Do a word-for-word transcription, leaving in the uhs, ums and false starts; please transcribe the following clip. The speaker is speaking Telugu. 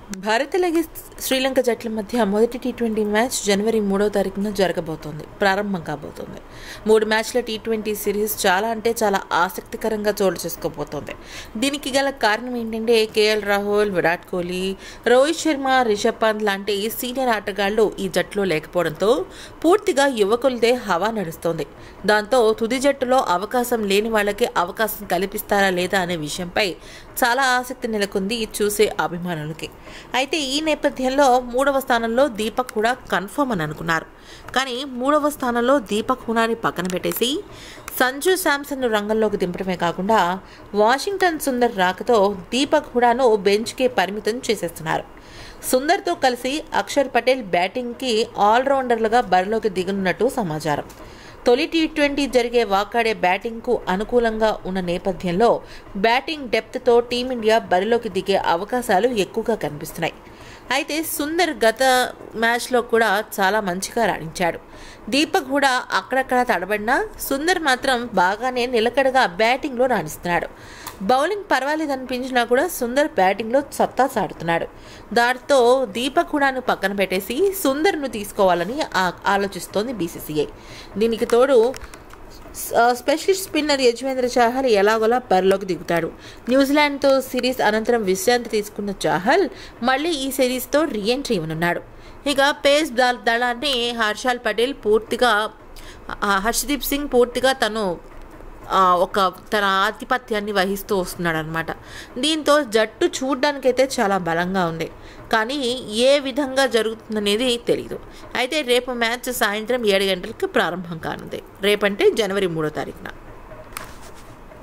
భారత్ అలాగే శ్రీలంక జట్ల మధ్య మొదటి టీ ట్వంటీ మ్యాచ్ జనవరి మూడవ తారీఖున జరగబోతోంది ప్రారంభం కాబోతోంది. మూడు మ్యాచ్ల టీ ట్వంటీ సిరీస్ చాలా అంటే చాలా ఆసక్తికరంగా చోటు చేసుకోబోతోంది. దీనికి గల కారణం ఏంటంటే కేఎల్ రాహుల్, విరాట్ కోహ్లీ, రోహిత్ శర్మ, రిషబ్ పంత్ లాంటి సీనియర్ ఆటగాళ్లు ఈ జట్టులో లేకపోవడంతో పూర్తిగా యువకులదే హవా నడుస్తోంది. దాంతో తుది జట్టులో అవకాశం లేని వాళ్ళకి అవకాశం కల్పిస్తారా లేదా అనే విషయంపై చాలా ఆసక్తి నెలకొంది చూసే అభిమానులకి. అయితే ఈ నేపథ్యంలో మూడవ స్థానంలో దీపక్ హుడా కన్ఫర్మ్ అని అనుకున్నారు. కానీ మూడవ స్థానంలో దీపక్ హుడాని పక్కన పెట్టేసి సంజు శాంసన్ను రంగంలోకి దింపడమే కాకుండా వాషింగ్టన్ సుందర్ రాకతో దీపక్ హుడాను బెంచ్కే పరిమితం చేసేస్తున్నారు. సుందర్తో కలిసి అక్షర్ పటేల్ బ్యాటింగ్కి ఆల్రౌండర్లుగా బరిలోకి దిగనున్నట్టు సమాచారం. తొలి టీ ట్వంటీ జరిగే వాకాడే బ్యాటింగ్కు అనుకూలంగా ఉన్న నేపథ్యంలో బ్యాటింగ్ డెప్త్తో టీమిండియా బరిలోకి దిగే అవకాశాలు ఎక్కువగా కనిపిస్తున్నాయి. అయితే సుందర్ గత మ్యాచ్లో కూడా చాలా మంచిగా రాణించాడు. దీపక్ హుడా అక్కడక్కడ తడబడినా సుందర్ మాత్రం బాగానే నిలకడగా బ్యాటింగ్లో రాణిస్తున్నాడు. బౌలింగ్ పర్వాలేదనిపించినా కూడా సుందర్ బ్యాటింగ్లో సత్తా సాడుతున్నాడు. దాంతో దీపక్ హుడాను పక్కన పెట్టేసి సుందర్ను తీసుకోవాలని ఆలోచిస్తోంది బీసీసీఐ. దీనికి తోడు స్పెషలిస్ట్ స్పిన్నర్ యజ్వేంద్ర చాహల్ ఎలాగోలా బరిలోకి దిగుతాడు. న్యూజిలాండ్తో సిరీస్ అనంతరం విశ్రాంతి తీసుకున్న చాహల్ మళ్ళీ ఈ సిరీస్తో రీఎంట్రీ ఇవ్వనున్నాడు. ఇక పేస్ దళాన్ని హర్షల్ పటేల్ పూర్తిగా హర్షదీప్ సింగ్ పూర్తిగా తను ఒక తన ఆధిపత్యాన్ని వహిస్తూ వస్తున్నాడు అనమాట. దీంతో జట్టు చూడ్డానికైతే చాలా బలంగా ఉంది. కానీ ఏ విధంగా జరుగుతుందనేది తెలియదు. అయితే రేపు మ్యాచ్ సాయంత్రం ఏడు గంటలకు ప్రారంభం కానుంది. రేపంటే జనవరి మూడో తారీఖున